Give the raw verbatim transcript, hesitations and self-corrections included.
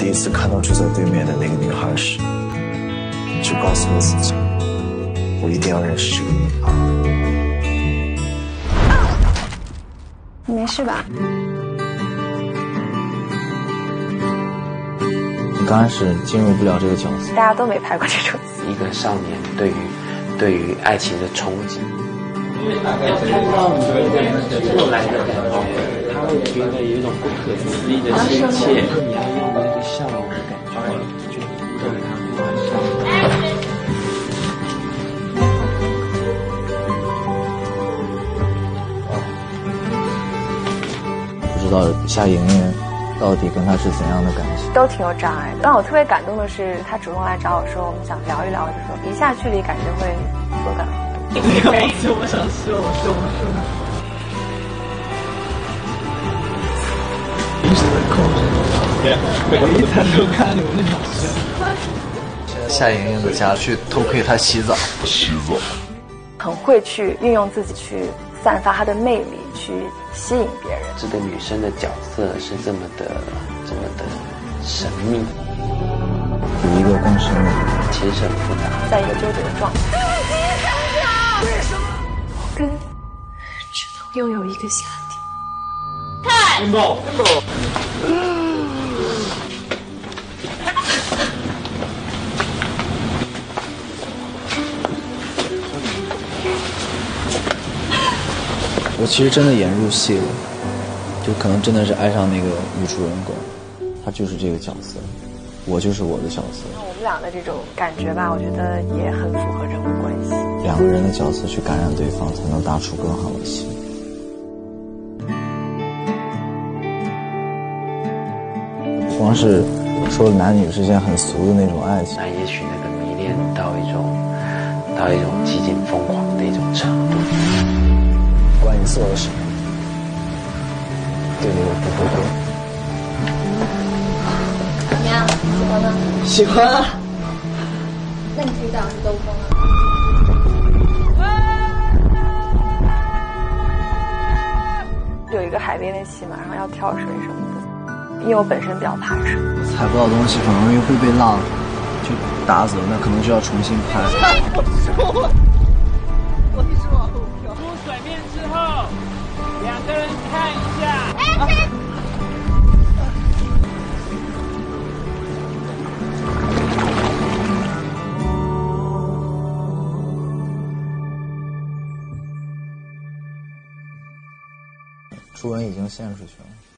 第一次看到住在对面的那个女孩时，就告诉了自己，我一定要认识这个女孩。 你没事吧？ 你刚开始进入不了这个角色， 大家都没拍过这种戏。 一个少年对于对于爱情的憧憬， 看到你后来的感觉，他会觉得有一种不可思议的亲切。你要用那个笑容的感觉去逗他发笑。 不知道夏莹莹到底跟他是怎样的感情， 都挺有障碍的。让我特别感动的是，他主动来找我说，我们想聊一聊，就说一下距离感觉会缩短很多。 每一次我想说，我说我说。我一餐都看你们那好笑。 夏莹莹的家去偷窥她洗澡，洗澡， 很会去运用自己去散发她的魅力，去吸引别人。 这个女生的角色是这么的这么的神秘， 有一个更深的其实很复杂， 在一个纠结的状态。 为什么？我跟只能拥有一个夏天。 看，冰雹，冰雹。 我其实真的演入戏了，就可能真的是爱上那个女主人公，她就是这个角色，我就是我的角色。 我们俩的这种感觉吧，我觉得也很符合人物关系。 两个人的角色去感染对方，才能搭出更好的戏。光是说男女之间很俗的那种爱情， 那也许那个迷恋到一种到一种极尽疯狂的一种程度。 关于做的事，对你我不后悔。 怎么样？喜欢吗？ 喜欢啊。 那你可以当是兜风啊。 有一个海边的戏，马上要跳水什么的，因为我本身比较怕水。 踩不到东西，很容易会被浪就打走，那可能就要重新拍。 我一直往后跳。出水面之后，两个人看一下。啊初吻已经献出去了。